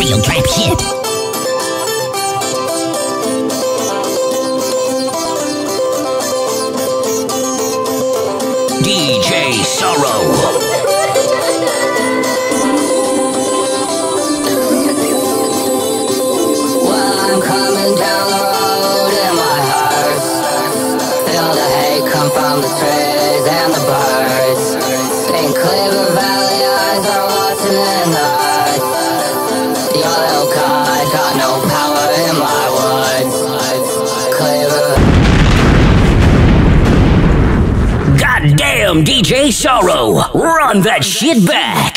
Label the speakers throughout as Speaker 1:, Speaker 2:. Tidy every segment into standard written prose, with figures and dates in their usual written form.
Speaker 1: real trap shit. DJ Sorrow.
Speaker 2: From the trees and the birds in Cleaver Valley, eyes are watching in the earth. Your little card got no power in my woods. Cleaver.
Speaker 1: Goddamn, DJ Sorrow, run that shit back.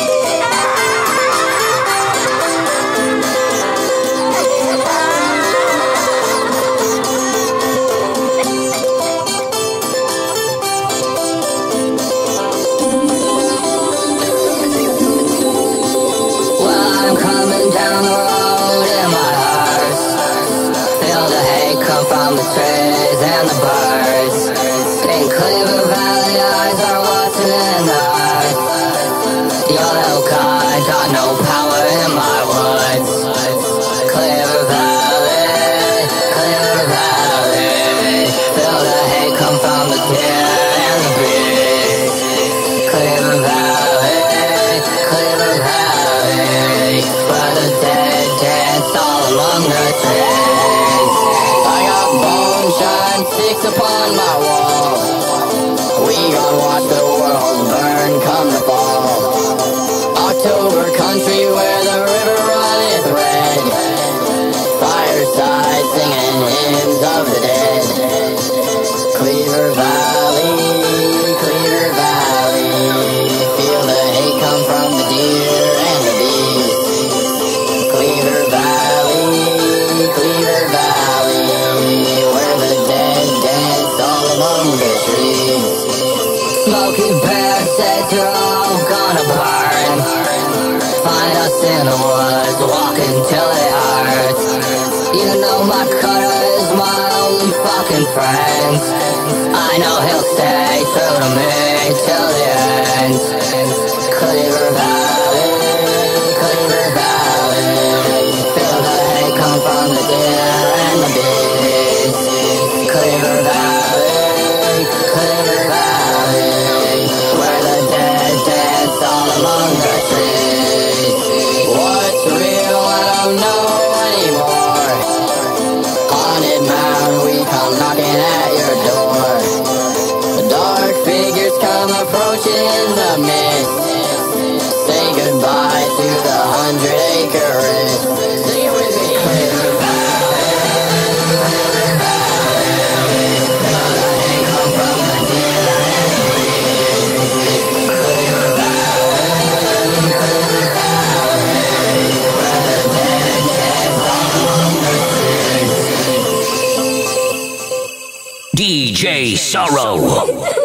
Speaker 2: Down the road in my hearse, feel the hate come from the trees and the birds. In Cleaver Valley, eyes are watching in the earth. Your little card got no power in my woods. Cleaver Valley, feel the hate come from the deer and the bees. Cleaver Valley, where the dead dance all among the trees. I got bone shine sticks upon my wall. We gon' watch the world burn come the fall. October country where the river runneth red. Fireside singing hymns of the dead. Cleaver Valley, feel the hate come from the deer and the bees. Cleaver Valley, where the dead dance all among the trees. Smoky Bear says you're all gonna burn. Find us in the woods, walking till it hurts. You know my cutter is my only fucking friend. I know he'll stay true to me till the end. Cleaver Valley, feel the hate come from the deer and the bees. Cleaver Valley, where the dead dance all among the trees. What's real, I don't know anymore. Haunted mound, we come knocking at your door. The dark figures come approaching in the mist. Say goodbye to the 100-acre wrist. Sing it with me. Cleaver Valley, feel the hate come from the deer and the bees. Cleaver Valley, where the dead dance all among the trees.
Speaker 1: DJ Sorrow.